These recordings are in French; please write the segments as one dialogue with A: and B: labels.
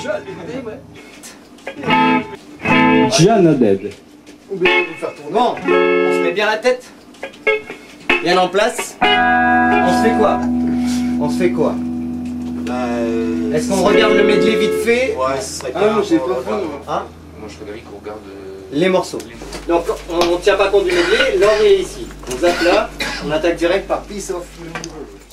A: Jeanne Dead.
B: Bon, on se met bien la tête. Bien en place. On se fait quoi? On se fait quoi? Est-ce qu'on regarde le medley vite fait?
C: Ouais, ce serait bien.
A: Ah, j'ai pas faim.
B: Hein?
D: Moi je serais d'avis qu'on regarde
B: Les morceaux. Donc on tient pas compte du medley, l'ordre est ici. On zappe là, on attaque direct par Piece of Universe.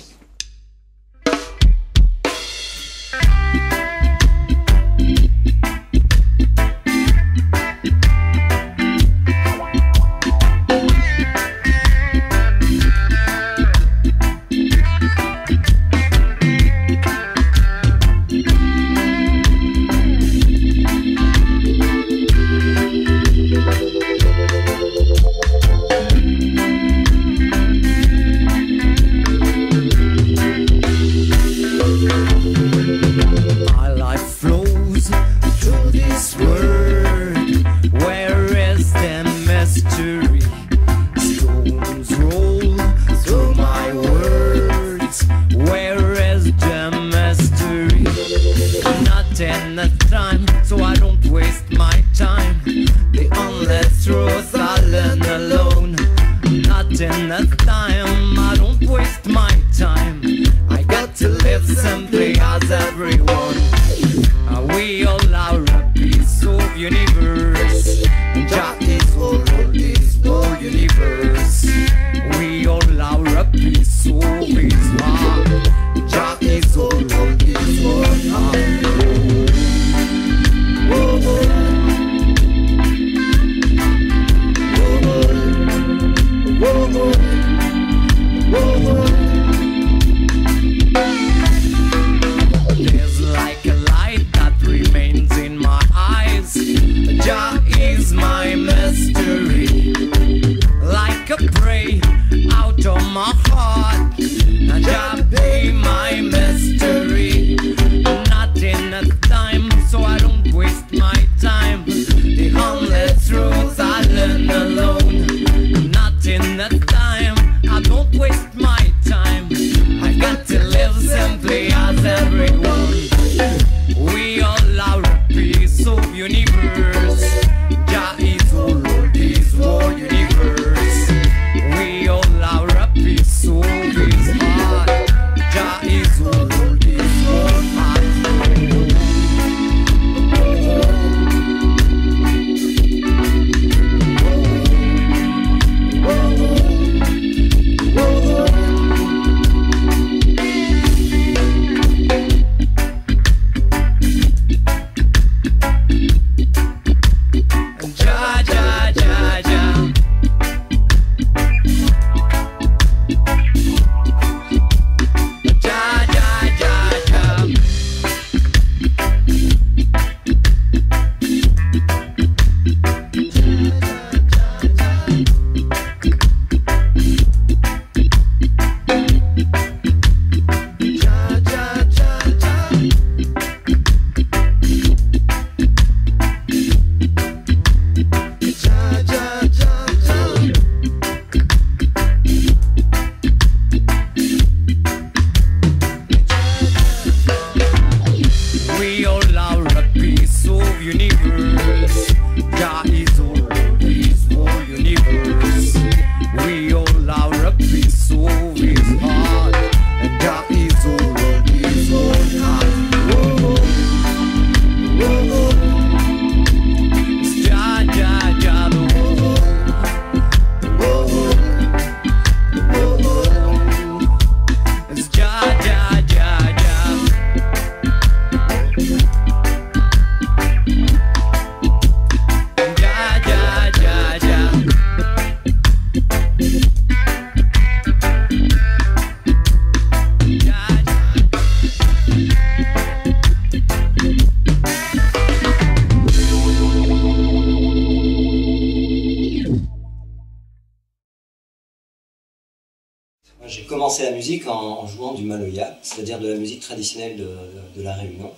E: J'ai commencé la musique en jouant du maloya, c'est-à-dire de la musique traditionnelle de la Réunion.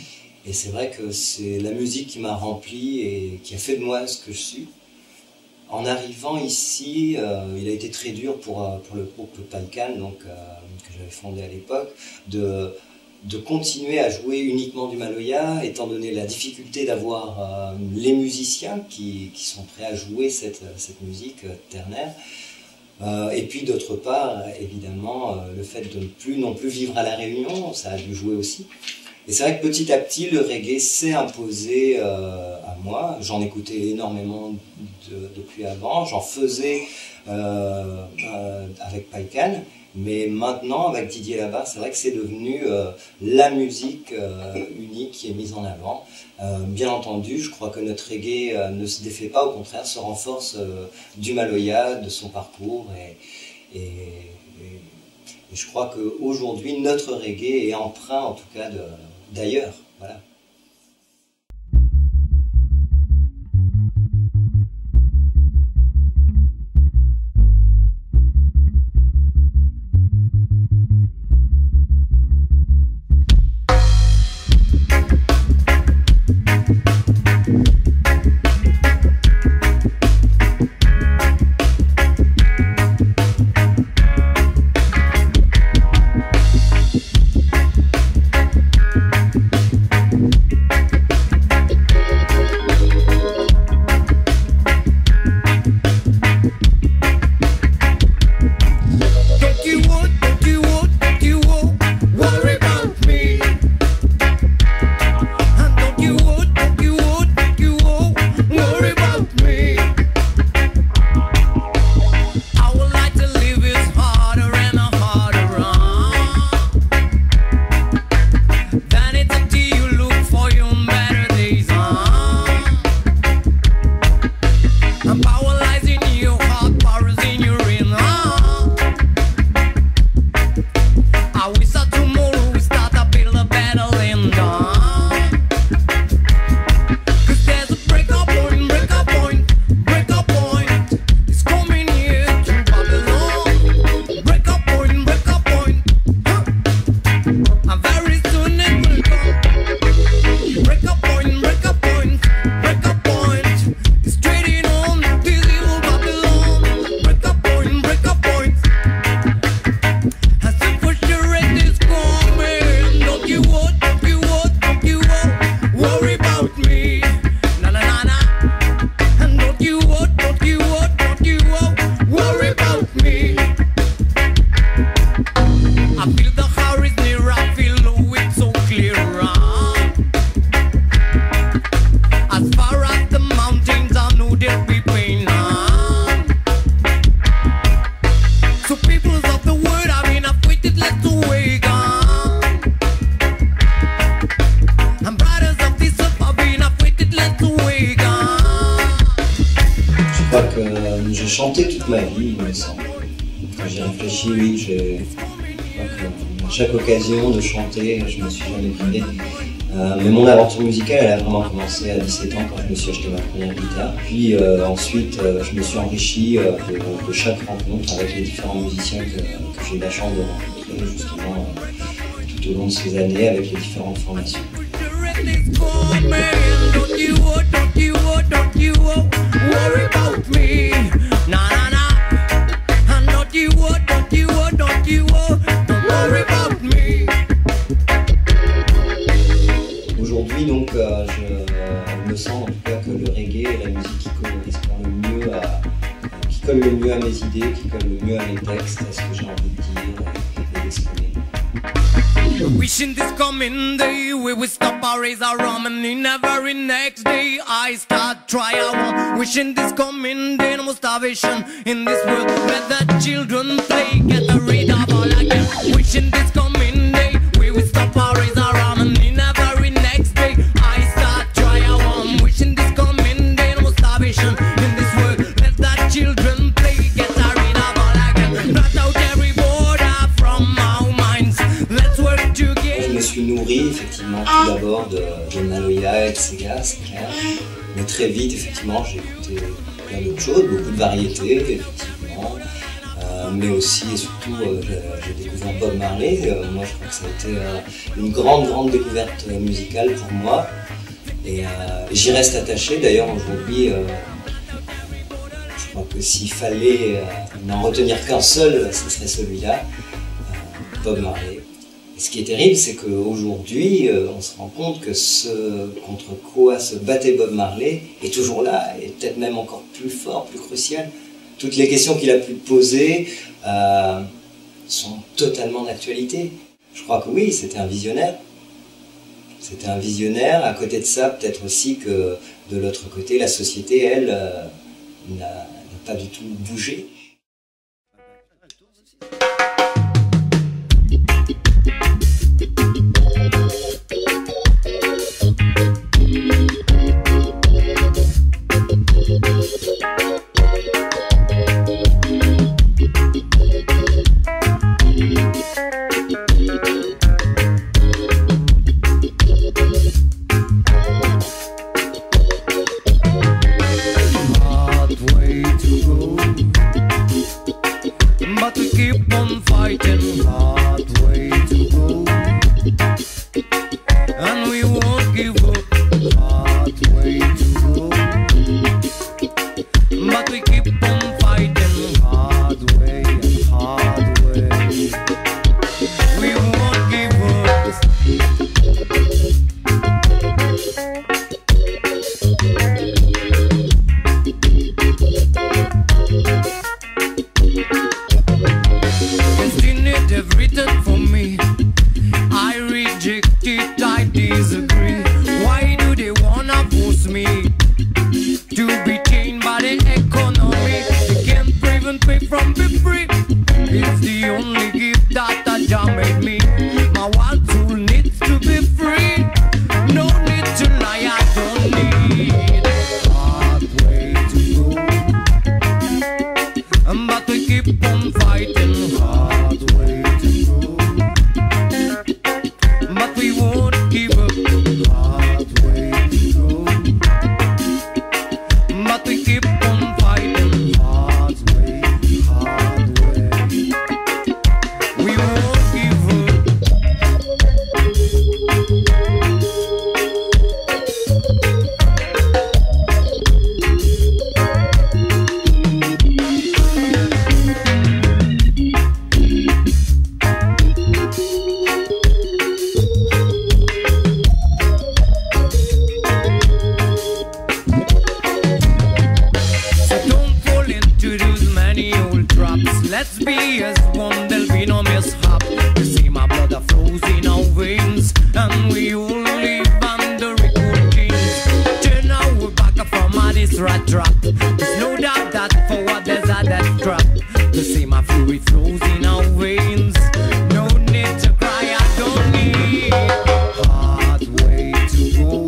E: Et c'est vrai que c'est la musique qui m'a rempli et qui a fait de moi ce que je suis. En arrivant ici, il a été très dur pour le groupe Palcan, donc, que j'avais fondé à l'époque, de de continuer à jouer uniquement du Maloya, étant donné la difficulté d'avoir les musiciens qui sont prêts à jouer cette musique ternaire. Et puis d'autre part, évidemment, le fait de ne plus non plus vivre à La Réunion, ça a dû jouer aussi. Et c'est vrai que petit à petit, le reggae s'est imposé à moi. J'en écoutais énormément depuis avant, j'en faisais avec Paikan. Mais maintenant, avec Didier Labarre, c'est vrai que c'est devenu la musique unique qui est mise en avant. Bien entendu, je crois que notre reggae ne se défait pas, au contraire, se renforce du Maloya, de son parcours. Et je crois qu'aujourd'hui, notre reggae est empreint, en tout cas, d'ailleurs. Voilà. J'ai chanté toute ma vie, il me semble. Quand j'y réfléchis, oui, à chaque occasion de chanter, je ne me suis jamais privé. Mais mon aventure musicale, elle a vraiment commencé à 17 ans quand je me suis acheté ma première guitare. Puis ensuite, je me suis enrichi de chaque rencontre avec les différents musiciens que j'ai eu la chance de rencontrer justement tout au long de ces années avec les différentes formations. Aujourd'hui, donc, je me sens en tout cas que le reggae est la musique qui correspond le mieux qui colle le mieux à mes idées, qui colle le mieux à mes textes, à ce que j'ai envie de dire et d'exprimer.
A: Wishing this coming day we will stop our raise our rum, and in the very next day I start try our wishing this coming day no more starvation in this world. Let the children play, get rid of all again. Wishing this coming day we will stop our raise our rum, and in the very next day I start try our wishing this coming day no more starvation in this world. Let the children play, get rid of all again. Blot out every border from our minds. Let's work.
E: Je me suis nourri effectivement tout d'abord de Maloya et de Sega, c'est clair. Mais très vite, effectivement, j'ai écouté plein d'autres choses, beaucoup de variétés, effectivement. Mais aussi et surtout, j'ai découvert Bob Marley. Moi, je crois que ça a été une grande découverte musicale pour moi. Et j'y reste attaché. D'ailleurs, aujourd'hui, je crois que s'il fallait n'en retenir qu'un seul, ce serait celui-là, Bob Marley. ce qui est terrible, c'est qu'aujourd'hui, on se rend compte que ce contre quoi se battait Bob Marley est toujours là, et peut-être même encore plus fort, plus crucial. Toutes les questions qu'il a pu poser sont totalement d'actualité. Je crois que oui, c'était un visionnaire. C'était un visionnaire. À côté de ça, peut-être aussi que de l'autre côté, la société, elle, n'a pas du tout bougé.
A: But we keep on fighting, hard way to go, and we won't give up, hard way to go, but we keep on fighting, hard way, we won't give up. Have written for me, I reject it, I disagree. Why do they wanna force me to be chained by the economy? They can't prevent me from being free. It's the only gift that a Jah made me. My one soul needs to be free. No need to lie, I don't need hard way to go, but we keep on fighting hard way. But we won't give up, hard way to go, but we keep on fighting, hard way, we won't give up. Let's be as one, there'll be no mishap. You see my blood flows in our veins, and we all live under equal kings. Turn our back from this rat trap. There's no doubt that forward there's a death trap. You see my fury flows in our veins. No need to cry, I don't need hard way to go,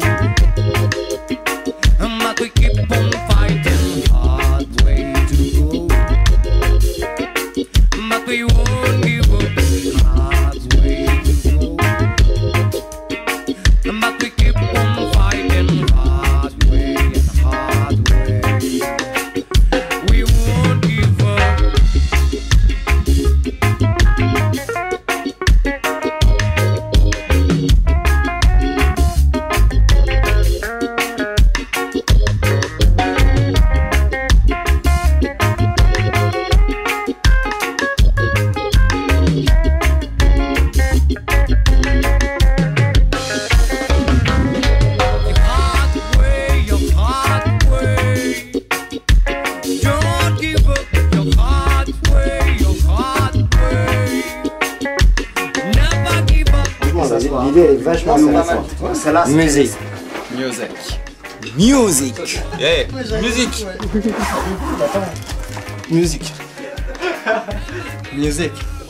A: but we keep on fighting, hard way to go, but we won't give up, hard way to go, but we keep on fighting, hard way, we won't give up.
B: L'idée elle est vachement intéressante. Celle-là,
C: musique.
D: Music. Yeah. Musique.
C: Musique.
D: Musique.